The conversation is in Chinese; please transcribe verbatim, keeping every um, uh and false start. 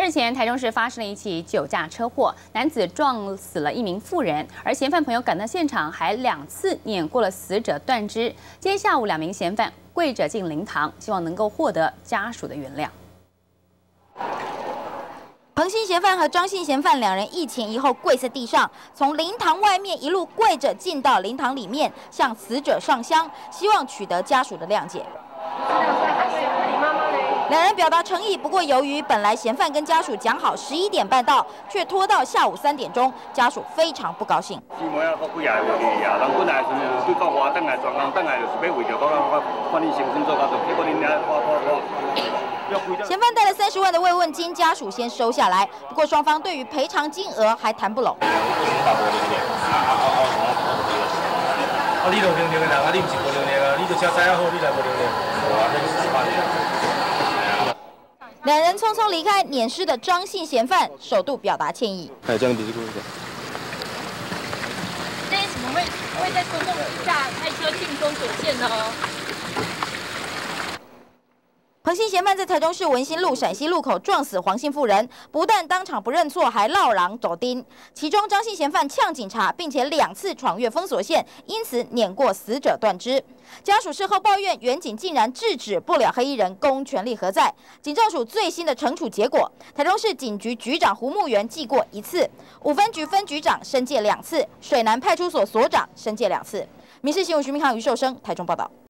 日前，台中市发生了一起酒驾车祸，男子撞死了一名妇人，而嫌犯朋友赶到现场，还两次碾过了死者断肢。今天下午，两名嫌犯跪着进灵堂，希望能够获得家属的原谅。 彭姓嫌犯和张姓嫌犯两人一前一后跪在地上，从灵堂外面一路跪着进到灵堂里面，向死者上香，希望取得家属的谅解。两人表达诚意，不过由于本来嫌犯跟家属讲好十一点半到，却拖到下午三点钟，家属非常不高兴。 嫌犯带了三十万的慰问金，家属先收下来。不过双方对于赔偿金额还谈不拢。两人匆匆离开，碾尸的张姓嫌犯首度表达歉意。 哎，这样子就可以了。 那为什么会会在公共之下开车进封锁线呢？ 彭姓嫌犯在台中市文心路陕西路口撞死黄姓妇人，不但当场不认错，还绕狼走丁。其中张姓嫌犯呛警察，并且两次闯越封锁线，因此碾过死者断肢。家属事后抱怨，远警竟然制止不了黑衣人，公权力何在？警政署最新的惩处结果，台中市警局局长胡木元记过一次，五分局分局长申诫两次，水南派出所所长申诫两次。民事新闻徐明航、余寿生台中报道。